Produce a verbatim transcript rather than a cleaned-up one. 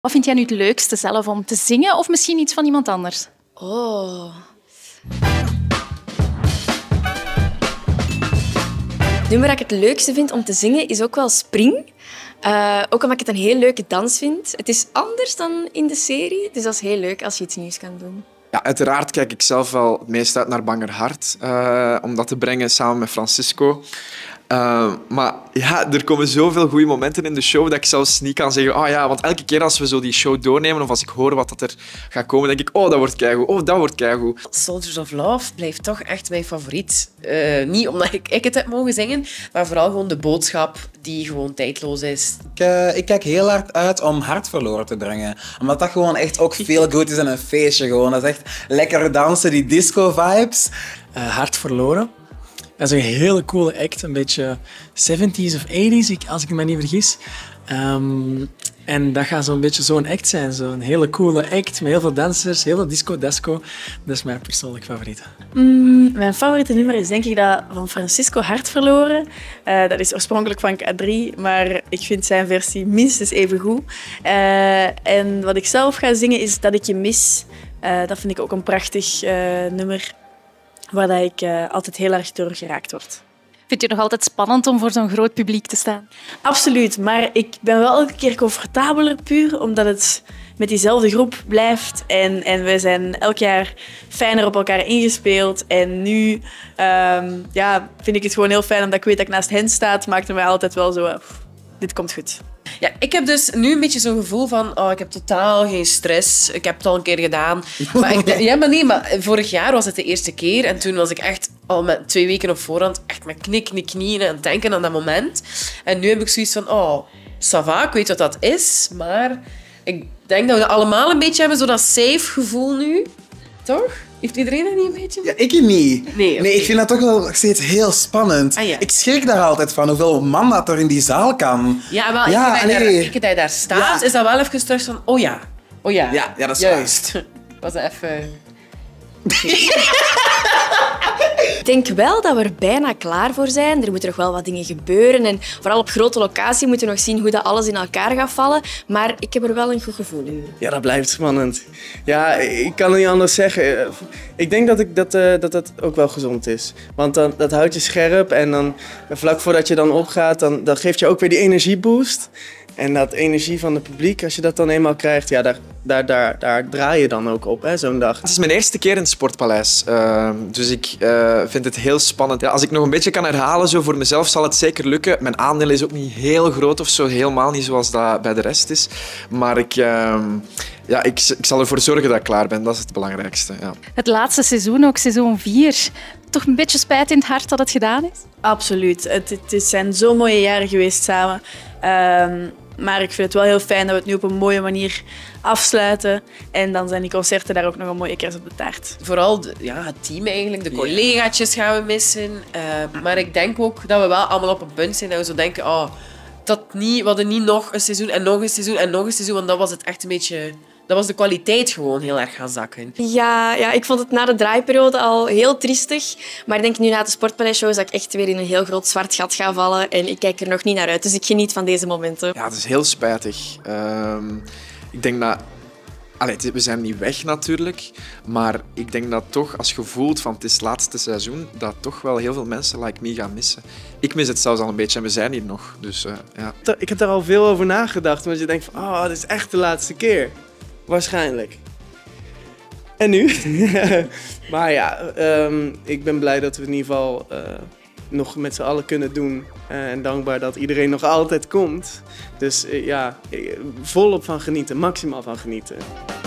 Wat vind jij nu het leukste zelf om te zingen of misschien iets van iemand anders? Oh. Het nummer dat ik het leukste vind om te zingen is ook wel Spring. Uh, ook omdat ik het een heel leuke dans vind. Het is anders dan in de serie, dus dat is heel leuk als je iets nieuws kan doen. Ja, uiteraard kijk ik zelf wel het meest uit naar Banger Hart, uh, om dat te brengen samen met Francisco. Uh, maar ja, er komen zoveel goede momenten in de show dat ik zelfs niet kan zeggen, oh ja, want elke keer als we zo die show doornemen of als ik hoor wat dat er gaat komen, denk ik, oh, dat wordt keigoed, oh, dat wordt keigoed. Soldiers of Love blijft toch echt mijn favoriet. Uh, niet omdat ik, ik het heb mogen zingen, maar vooral gewoon de boodschap die gewoon tijdloos is. Ik, uh, ik kijk heel hard uit om Hart verloren te brengen. Omdat dat gewoon echt ook veel goed is en een feestje. Gewoon. Dat is echt lekker dansen, die disco-vibes. Uh, Hart verloren. Dat is een hele coole act, een beetje zeventies of tachtiger, als ik me niet vergis. Um, en dat gaat zo'n beetje zo'n act zijn, zo'n hele coole act met heel veel dansers, heel veel disco-dasco. Dat is mijn persoonlijk favoriet. Mm, mijn favoriete nummer is denk ik dat van Francisco, Hart verloren. Uh, dat is oorspronkelijk van K drie, maar ik vind zijn versie minstens even goed. Uh, en wat ik zelf ga zingen is Dat ik je mis. Uh, dat vind ik ook een prachtig uh, nummer, waar dat ik uh, altijd heel erg door geraakt word. Vind je het nog altijd spannend om voor zo'n groot publiek te staan? Absoluut, maar ik ben wel elke keer comfortabeler puur omdat het met diezelfde groep blijft. En, en we zijn elk jaar fijner op elkaar ingespeeld. En nu um, ja, vind ik het gewoon heel fijn omdat ik weet dat ik naast hen sta. Het maakt mij altijd wel zo, pff, dit komt goed. Ja, ik heb dus nu een beetje zo'n gevoel van, oh, ik heb totaal geen stress. Ik heb het al een keer gedaan. Maar ik, ja, maar nee, maar vorig jaar was het de eerste keer. En toen was ik echt al met twee weken op voorhand echt met knikkende knieën aan het denken aan dat moment. En nu heb ik zoiets van, oh, ça va, ik weet wat dat is. Maar ik denk dat we dat allemaal een beetje hebben, zo dat safe gevoel nu. Toch? Heeft iedereen dat niet een beetje? Ja, ik niet. Nee, okay. nee, ik vind dat toch wel steeds heel spannend. Ah, ja. Ik schrik daar altijd van, hoeveel man dat er in die zaal kan. Ja, wel, ja, ik, nee. daar, ik dat je daar staat, ja. Is dat wel even terug van, oh ja, oh ja. Ja, ja dat is juist. Was dat even... Ik denk wel dat we er bijna klaar voor zijn. Er moeten nog wel wat dingen gebeuren. En vooral op grote locatie moeten we nog zien hoe dat alles in elkaar gaat vallen. Maar ik heb er wel een goed gevoel in. Ja, dat blijft spannend. Ja, ik kan het niet anders zeggen. Ik denk dat ik, dat, uh, dat dat ook wel gezond is. Want dan, dat houdt je scherp. En dan, vlak voordat je dan opgaat, dan, dan geeft je ook weer die energieboost. En dat energie van het publiek, als je dat dan eenmaal krijgt, ja, daar, daar, daar, daar draai je dan ook op, zo'n dag. Het is mijn eerste keer in het Sportpaleis, uh, dus ik uh, vind het heel spannend. Ja, als ik nog een beetje kan herhalen zo voor mezelf, zal het zeker lukken. Mijn aandeel is ook niet heel groot of zo, helemaal niet zoals dat bij de rest is. Maar ik, uh, ja, ik, ik zal ervoor zorgen dat ik klaar ben, dat is het belangrijkste. Ja. Het laatste seizoen, ook seizoen vier. Toch een beetje spijt in het hart dat het gedaan is? Absoluut. Het, het zijn zo mooie jaren geweest samen. Um, maar ik vind het wel heel fijn dat we het nu op een mooie manier afsluiten. En dan zijn die concerten daar ook nog een mooie kers op de taart. Vooral de, ja, het team eigenlijk, de collegaatjes gaan we missen. Uh, maar ik denk ook dat we wel allemaal op een punt zijn dat we zo denken, oh, dat niet, we hadden niet nog een seizoen en nog een seizoen en nog een seizoen. Want dat was het echt een beetje... Dat was de kwaliteit gewoon heel erg gaan zakken. Ja, ja, ik vond het na de draaiperiode al heel triestig. Maar ik denk nu na de Sportpaleis-shows dat ik echt weer in een heel groot zwart gat ga vallen. En ik kijk er nog niet naar uit. Dus ik geniet van deze momenten. Ja, het is heel spijtig. Uh, ik denk dat... Allee, we zijn niet weg natuurlijk. Maar ik denk dat toch, als je voelt van het is het laatste seizoen, dat toch wel heel veel mensen like me gaan missen. Ik mis het zelfs al een beetje en we zijn hier nog. Dus, uh, ja. Ik heb daar al veel over nagedacht. Want je denkt van, oh, dit is echt de laatste keer. Waarschijnlijk. En nu? Maar ja, um, ik ben blij dat we het in ieder geval uh, nog met z'n allen kunnen doen. Uh, en dankbaar dat iedereen nog altijd komt. Dus uh, ja, volop van genieten, maximaal van genieten.